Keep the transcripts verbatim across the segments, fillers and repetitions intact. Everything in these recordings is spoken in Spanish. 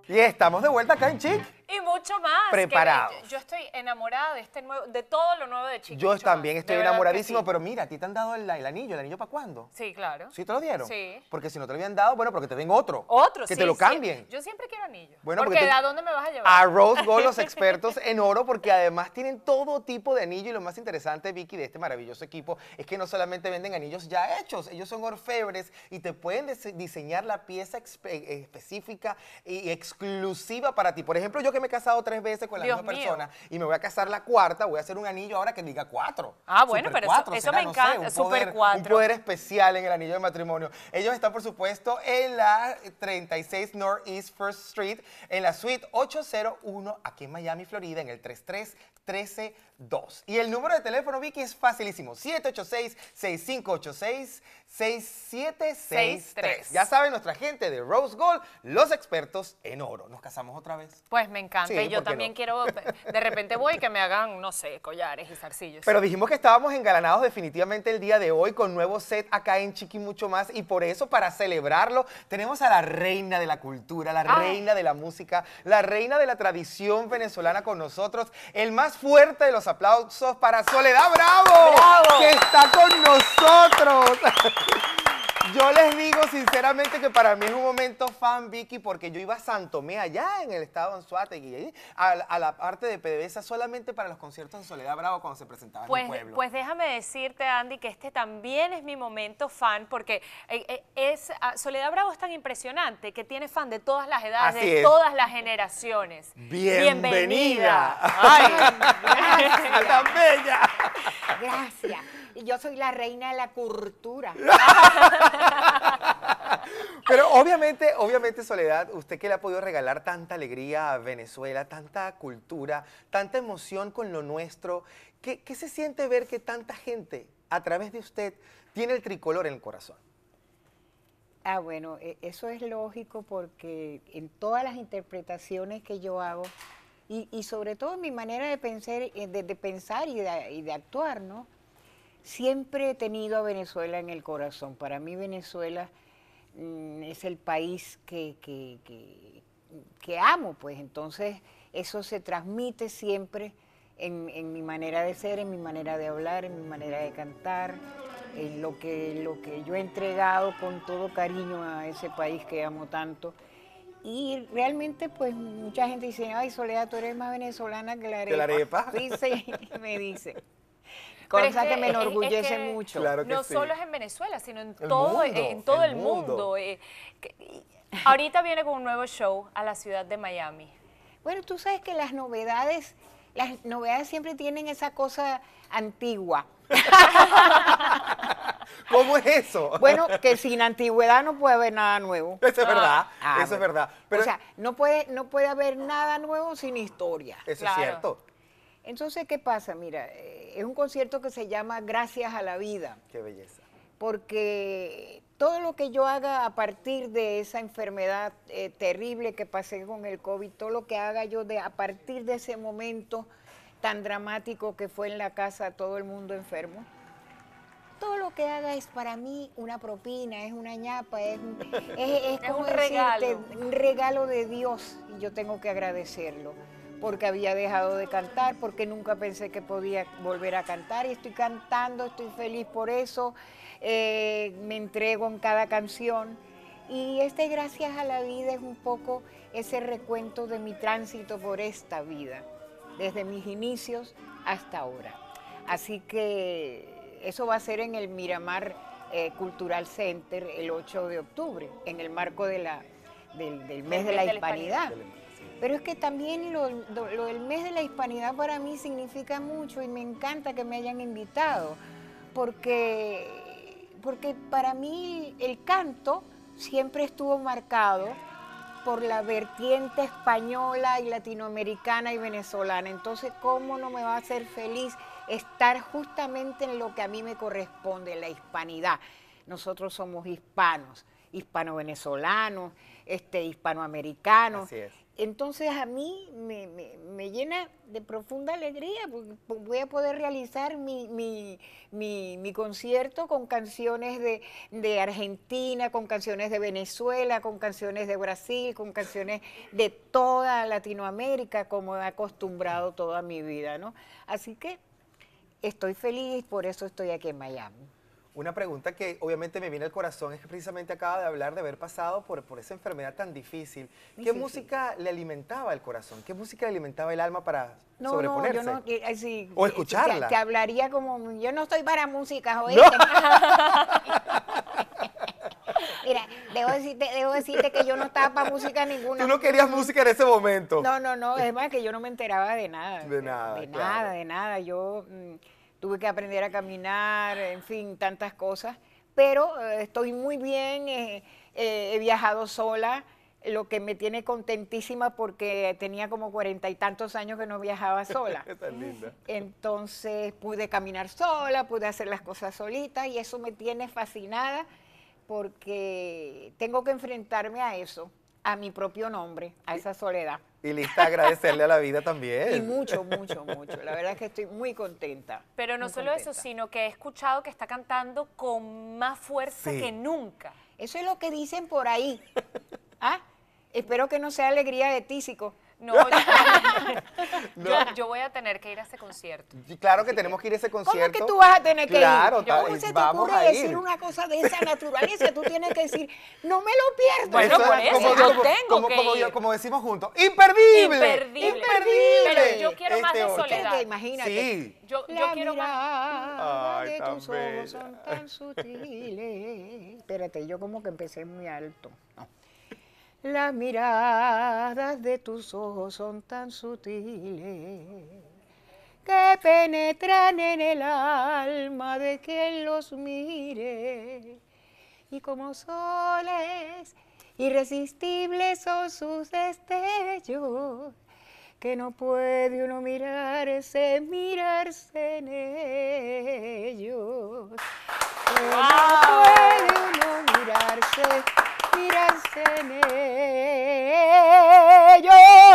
Y estamos de vuelta acá en Chic. Y mucho más. Preparados. Que yo, yo estoy enamorada de este nuevo, de todo lo nuevo de Chic. Yo mucho también más. estoy De verdad enamoradísimo, que sí. pero mira, a ti te han dado el, el anillo. ¿El anillo para cuándo? Sí, claro. ¿Sí te lo dieron? Sí. Porque si no te lo habían dado, bueno, porque te den otro. Otro, Que sí, te lo sí. cambien. Yo siempre quiero anillo. Bueno, porque, porque tú- ¿a dónde me vas a llevar? A Rose Gold, los expertos en oro, porque además tienen todo tipo de anillo. Y lo más interesante, Vicky, de este maravilloso equipo es que no solamente venden anillos ya hechos, ellos son orfebres y te pueden dise- diseñar la pieza espe- específica y exclusiva para ti. Por ejemplo, yo que me he casado tres veces con la Dios misma mío. persona y me voy a casar la cuarta, voy a hacer un anillo ahora que diga cuatro. Ah, bueno, Super pero eso- cuatro, eso será, me no sé, encanta, un super poder- cuatro. Un poder especial en el anillo de matrimonio. Ellos están, por supuesto, en la treinta y seis Northeast First Street, en la suite ochocientos uno, aquí en Miami, Florida, en el treinta y tres trece dos. Y el número de teléfono, Vicky, es facilísimo, siete ocho seis, seis cinco ocho seis, seis siete seis tres. Ya saben, nuestra gente de Rose Gold, los expertos en oro. ¿Nos casamos otra vez? Pues me encanta. Sí, y yo ¿por qué también no? quiero, de repente voy y que me hagan, no sé, collares y zarcillos. Pero dijimos que estábamos engalanados definitivamente el día de hoy con nuevo set acá en Chiqui y mucho más. Y por eso, para celebrarlo, tenemos a la reina de la cultura, la Ay. reina de la música, la reina de la tradición venezolana con nosotros. El más fuerte de los aplausos para Soledad Bravo, ¡Bravo! que está con nosotros. Yo les digo sinceramente que para mí es un momento fan, Vicky, porque yo iba a Santomé, allá en el estado de Anzoátegui, ahí, a, a la parte de PDVSA solamente para los conciertos de Soledad Bravo cuando se presentaba en Pues, mi pueblo. pues déjame decirte, Andy, que este también es mi momento fan, porque eh, eh, es, ah, Soledad Bravo es tan impresionante que tiene fan de todas las edades, Así de es. todas las generaciones. ¡Bienvenida! Ay, ¡A tan bella! Gracias. Y yo soy la reina de la cultura. Pero obviamente, obviamente, Soledad, usted que le ha podido regalar tanta alegría a Venezuela, tanta cultura, tanta emoción con lo nuestro, ¿qué, qué se siente ver que tanta gente, a través de usted, tiene el tricolor en el corazón? Ah, bueno, e- eso es lógico porque en todas las interpretaciones que yo hago, y, y sobre todo en mi manera de pensar, eh, de, de pensar y de, y de actuar, ¿no? Siempre he tenido a Venezuela en el corazón. Para mí Venezuela mm, es el país que, que, que, que amo, pues entonces eso se transmite siempre en, en mi manera de ser, en mi manera de hablar, en mi manera de cantar, en lo que, lo que yo he entregado con todo cariño a ese país que amo tanto. Y realmente pues mucha gente dice, ay Soledad, tú eres más venezolana que la arepa. ¿Que la arepa? Sí, sí, me dice. Pero Cosa es que, me es- es enorgullece que mucho. Claro que no sí. solo es en Venezuela, sino en El todo, mundo, en todo el el mundo. mundo. eh, que- y ahorita viene con un nuevo show a la ciudad de Miami. Bueno, tú sabes que las novedades, las novedades siempre tienen esa cosa antigua. ¿Cómo es eso? Bueno, que sin antigüedad no puede haber nada nuevo. Eso es verdad, Ah, eso es bueno. verdad. Pero O sea, no puede, no puede haber nada nuevo sin historia. eso claro. es cierto. Entonces, ¿qué pasa? Mira, eh, es un concierto que se llama Gracias a la Vida, Qué belleza. porque todo lo que yo haga a partir de esa enfermedad eh, terrible que pasé con el COVID, todo lo que haga yo de, a partir de ese momento tan dramático que fue en la casa todo el mundo enfermo, todo lo que haga es para mí una propina, es una ñapa, es, un- es, es Es como un decirte, regalo. un regalo de Dios y yo tengo que agradecerlo porque había dejado de cantar, porque nunca pensé que podía volver a cantar y estoy cantando, estoy feliz por eso, eh, me entrego en cada canción y este Gracias a la Vida es un poco ese recuento de mi tránsito por esta vida, desde mis inicios hasta ahora. Así que eso va a ser en el Miramar eh, Cultural Center el ocho de octubre, en el marco de la, del, del mes de la hispanidad. Pero es que también lo, lo- lo del mes de la hispanidad para mí significa mucho y me encanta que me hayan invitado, porque, porque para mí el canto siempre estuvo marcado por la vertiente española y latinoamericana y venezolana. Entonces, ¿cómo no me va a hacer feliz estar justamente en lo que a mí me corresponde, la hispanidad? Nosotros somos hispanos, hispano-venezolanos, este, hispanoamericanos. Así es. entonces a mí me, me- me llena de profunda alegría, porque po- voy a poder realizar mi, mi- mi- mi concierto con canciones de, de Argentina, con canciones de Venezuela, con canciones de Brasil, con canciones de toda Latinoamérica, como he acostumbrado toda mi vida, ¿no? Así que estoy feliz, por eso estoy aquí en Miami. Una pregunta que obviamente me viene al corazón es que precisamente acaba de hablar de haber pasado por, por esa enfermedad tan difícil. ¿Qué Difícil. música le alimentaba el corazón? ¿Qué música le alimentaba el alma para No, sobreponerse? no, yo no, que- ay, sí, O que- escucharla. Te, te hablaría como, yo no estoy para música, ¿oíste? Mira, debo decirte, debo decirte que yo no estaba para música ninguna. Tú no querías música en ese momento. No, no, no, es más que yo no me enteraba de nada. De nada, De claro. nada, de nada. Yo mm, tuve que aprender a caminar, en fin, tantas cosas. Pero eh, estoy muy bien, eh, eh, he viajado sola, lo que me tiene contentísima porque tenía como cuarenta y tantos años que no viajaba sola. Tan linda. Entonces pude caminar sola, pude hacer las cosas solita y eso me tiene fascinada porque tengo que enfrentarme a eso, a mi propio nombre, a esa soledad. Y lista a agradecerle a la vida también. Y mucho, mucho, mucho. La verdad es que estoy muy contenta. Pero no muy solo eso, contenta. sino que he escuchado que está cantando con más fuerza Sí. que nunca. Eso es lo que dicen por ahí. ¿Ah? Espero que no sea alegría de tísico. No, yo, yo- yo voy a tener que ir a ese concierto. Y claro que tenemos que ir a ese ¿Cómo concierto. es que tú vas a tener que Claro, ir? ta- ¿Cómo se te vamos ocurre a ir. decir una cosa de esa naturaleza? Tú tienes que decir, no me lo pierdo. Bueno, Eso por es eso, como, yo como- tengo como- que como yo- ir. como decimos juntos, ¡imperdible! Imperdible. ¡Imperdible! Pero yo quiero más de Este ocho. soledad. Que imagínate. Sí. Yo, yo La quiero más. mirada Ay, de tan tus bella. ojos son tan sutiles. Espérate, yo como que empecé muy alto. No. Las miradas de tus ojos son tan sutiles que penetran en el alma de quien los mire. Y como soles irresistibles son sus destellos, que no puede uno mirarse, mirarse en ellos. Que no puede uno mirarse, mirarse en ellos.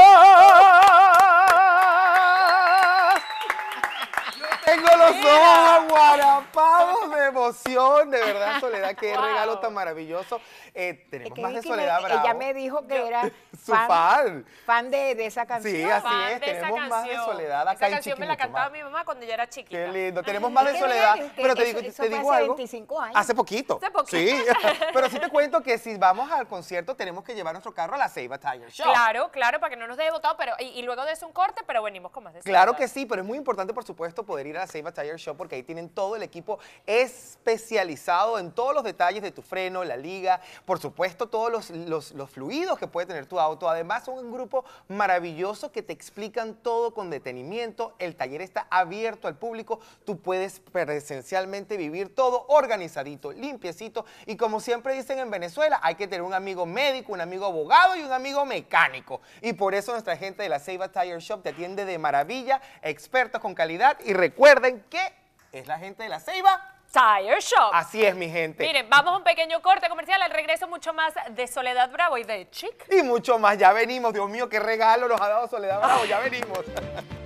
Tengo los ojos aguarapados de emoción, de verdad, Soledad, qué Wow. regalo tan maravilloso. Eh, Es tenemos que más de Vicky me- Soledad Bravo. ella me dijo que era Su fan. fan de, de esa canción. Sí, así Fan es, de esa tenemos más de canción. Soledad acá Esa en canción me la Chiqui Mucho cantaba Más. mi mamá cuando yo era chiquita. Qué lindo, tenemos más de Es que Soledad, vean que pero te eso- digo, eso te fue digo hace algo. veinticinco años. Hace poquito. Hace poquito. Sí, pero sí te cuento que si vamos al concierto tenemos que llevar nuestro carro a la Ceiba Tiger Show. Claro, claro, para que no nos deje botado, pero y, y luego de eso un corte, pero venimos con más de Claro Soledad. que sí, pero es muy importante, por supuesto, poder ir a la Ceiba Tire Shop porque ahí tienen todo el equipo especializado en todos los detalles de tu freno, la liga, por supuesto, todos los, los, los fluidos que puede tener tu auto. Además, son un grupo maravilloso que te explican todo con detenimiento. El taller está abierto al público. Tú puedes presencialmente vivir todo organizadito, limpiecito. Y como siempre dicen en Venezuela, hay que tener un amigo médico, un amigo abogado y un amigo mecánico. Y por eso nuestra gente de la Ceiba Tire Shop te atiende de maravilla, expertos con calidad. Y recuerden que es la gente de la Ceiba. Tire Shop. Así es, mi gente. Miren, vamos a un pequeño corte comercial, al regreso mucho más de Soledad Bravo y de Chic. Y mucho más. Ya venimos. Dios mío, qué regalo nos ha dado Soledad Bravo. Ya venimos.